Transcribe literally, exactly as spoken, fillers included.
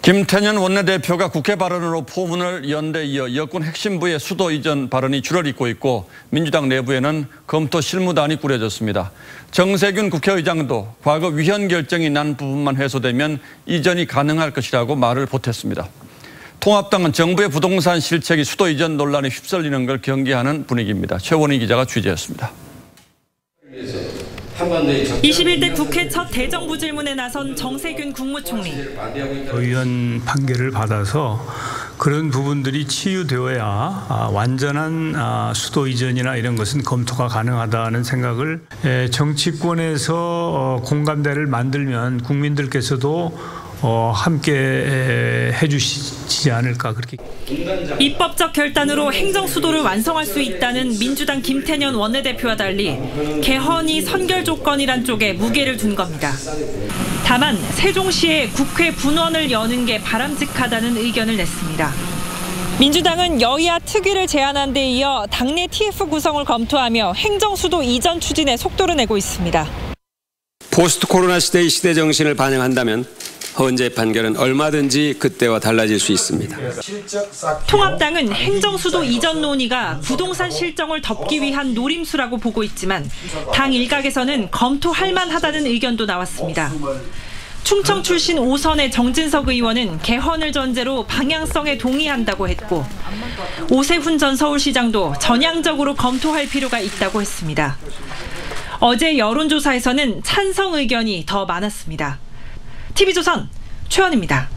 김태년 원내대표가 국회 발언으로 포문을 연 데 이어 여권 핵심부의 수도 이전 발언이 줄을 잇고 있고 민주당 내부에는 검토 실무단이 꾸려졌습니다. 정세균 국회의장도 과거 위헌 결정이 난 부분만 해소되면 이전이 가능할 것이라고 말을 보탰습니다. 통합당은 정부의 부동산 실책이 수도 이전 논란에 휩쓸리는 걸 경계하는 분위기입니다. 최원희 기자가 취재했습니다. 이십일 대 국회 첫 대정부 질문에 나선 정세균 국무총리. 의원 판결을 받아서 그런 부분들이 치유되어야 완전한 수도 이전이나 이런 것은 검토가 가능하다는 생각을 정치권에서 공감대를 만들면 국민들께서도 함께 해주시지 않을까 그렇게. 입법적 결단으로 행정수도를 완성할 수 있다는 민주당 김태년 원내대표와 달리 개헌이 선결 조건이란 쪽에 무게를 둔 겁니다. 다만 세종시에 국회 분원을 여는 게 바람직하다는 의견을 냈습니다. 민주당은 여야 특위를 제안한 데 이어 당내 티에프 구성을 검토하며 행정수도 이전 추진에 속도를 내고 있습니다. 포스트 코로나 시대의 시대 정신을 반영한다면 헌재 판결은 얼마든지 그때와 달라질 수 있습니다. 통합당은 행정수도 이전 논의가 부동산 실정을 덮기 위한 노림수라고 보고 있지만 당 일각에서는 검토할 만하다는 의견도 나왔습니다. 충청 출신 오선의 정진석 의원은 개헌을 전제로 방향성에 동의한다고 했고 오세훈 전 서울시장도 전향적으로 검토할 필요가 있다고 했습니다. 어제 여론조사에서는 찬성 의견이 더 많았습니다. 티비조선 최원희입니다.